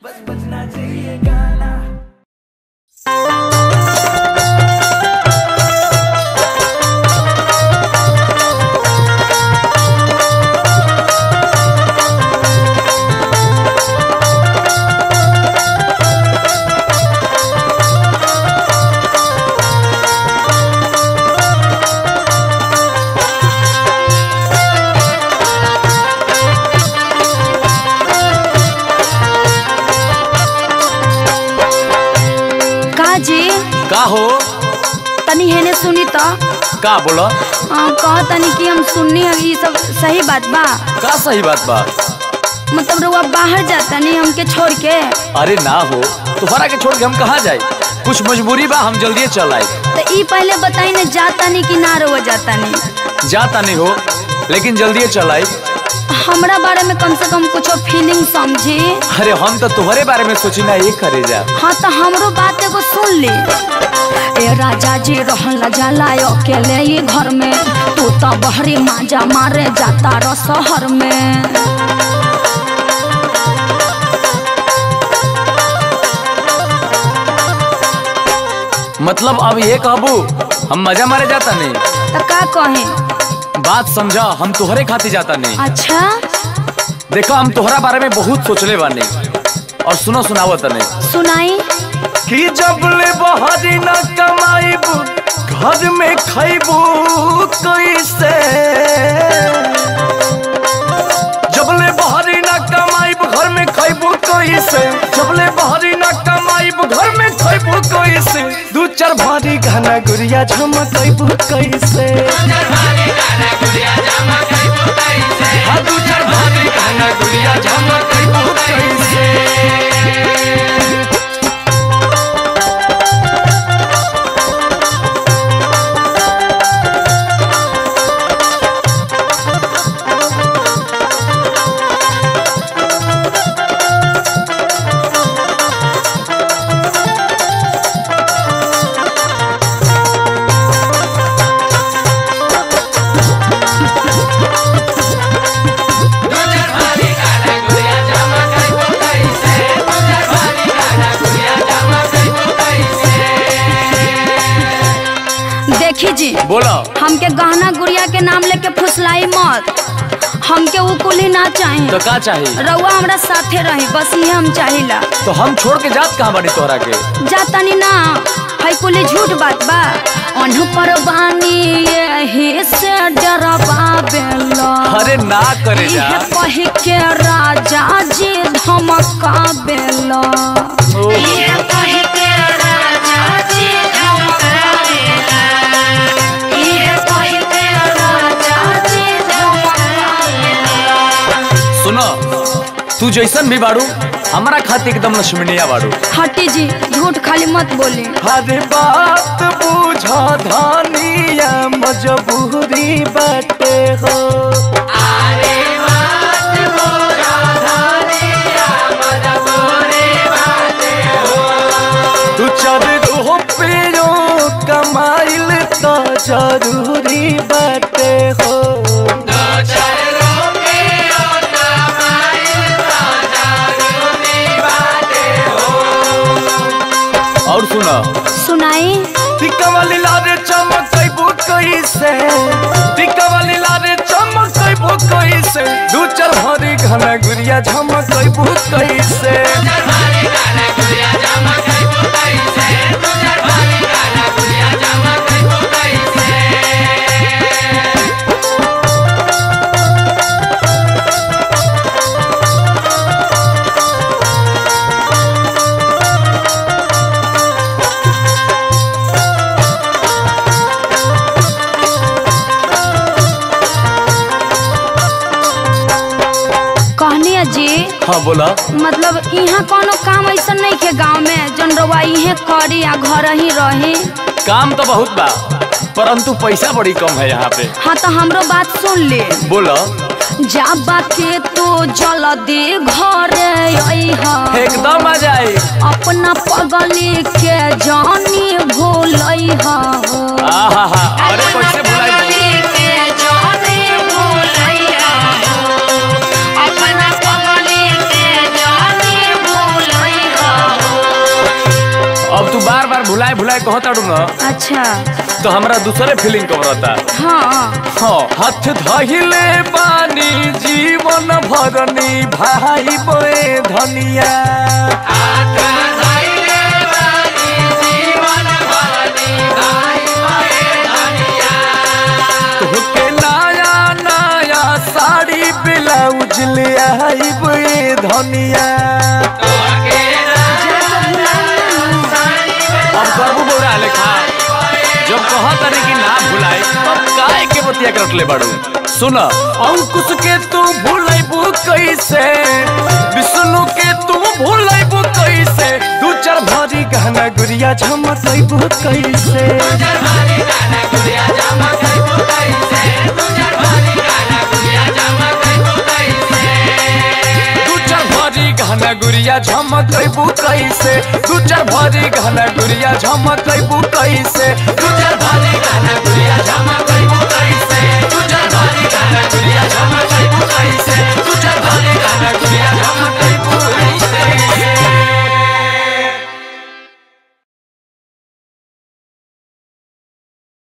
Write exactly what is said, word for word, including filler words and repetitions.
बस बजना चाहिए गाना। का हो तनी हेने सुनी तो का बोला कह तनी कि हम सुननी है ये सब सही बात बा का सही बात बा मतलब रुआ बाहर जाता नहीं हमके छोड़ के। अरे ना हो तुम्हारा के छोड़ के हम कहाँ जाए कुछ मजबूरी बा हम जल्दी चल आए। तो ये पहले बताई ना जाता नहीं कि ना रुआ जाता नहीं जाता नहीं हो लेकिन जल्दी चल आए। हमरा बारे में कम से कम कुछ फीलिंग समझी। अरे हम तो तुम्हारे बारे में सोची ना ये करे जा। हाँ तो हमरो बात एगो सुन ली। ए राजा जी रहला जाला अकेले ये घर में तू तो बहरी माजा मारे जाता र शहर में। मतलब अब ये कहबू हम मजा मारे जाता नहीं तो का कहे बात समझा हम तुहरे खाती जाता नहीं। अच्छा देखो हम तुहरा बारे में बहुत सोचले बानी और सुनो सुनावत नहीं सुनाई कि जब ले बहरी न कमाईबू घर में खैबू कैसे। जब ले बहरी न कमाईबू घर में खैबू कैसे। जब ले बहरी न कमाईबू घर में खैबू कैसे। दू चार भारी घना गुड़िया झमकैबू कैसे। हाँ दू चार भारी घना गुड़िया झमकैबू कैसे। जी बोला हमके गहना गुड़िया के नाम लेके फुसलाई मत। हमके वो कुली ना चाहिए तो का चाहिए रउआ हमरा साथे रही बस ये हम चाहिला। तो हम छोड़ के जात कहाँ बानी तोहरा के जाता नहीं ना है कुली झूठ बात बा। अनु पर बानी यही से डरवा बेला। अरे ना करे जा ये कह के राजा जी धमका बेला। ये कह के राजा जी धमका बेला। ये कह के राजा जी धमका बेला। सुनो तू जैसन भी बाड़ू हमारा खाते एकदम लक्ष्मणिया बाड़ू। हटी जी झूठ खाली मत बोले। हर बात बुझा धानिया मजबूरी बाटे हो। अरे बात बुझा धानिया मजबूरी बाटे हो। तू चार रुपयो कमाइल तो जरूरी बाटे हो। और सुना सुनाई टिक्का वाली लारे चमकैबू कैसे। टिक्का वाली लारे चमकैबू कैसे। दू चार भारी घना गुड़िया झमकैबू कैसे। जी हाँ बोला मतलब यहाँ कोनो काम ऐसा नहीं के गांव में जन रवा इहे करी या घर ही रही। काम तो बहुत बा परंतु पैसा बड़ी कम है यहाँ पे। हाँ तो हमरो बात सुन ले बोला जाबा के तो जल्दी घरे अइहा। एकदम आ जाए अपना पगली के जानी भूलइहा। आहा हा अरे कैसे भुलाई भुलाए भुलाए कहता डू ना अच्छा तो हमरा दूसरे फीलिंग कबरता। हाँ हाँ हाथ धहिले बानी जीवन भरनी भाई बोए धनिया तोहके नया नया साड़ी ब्लाउज ले आई बोए धनिया। अब बाबू बोरा लेखा जब कहा तारी कि ना भुलाई तब काहे के बतिया के रखले बाड़ू। सुन अंकुश के तू भुलाइबू कैसे विष्णु के तू भुलाइबू कैसे दू चार भारी गहना गुड़िया झमकइबू कैसे दू चार भारी गहना गुड़िया झमकइबू कैसे दू चार भारी गहना गुड़िया झमकइबू कैसे दू चार भारी गहना गुड़िया झमकइबू कैसे दू चार भारी गहना गुड़िया झमकइबू कैसे।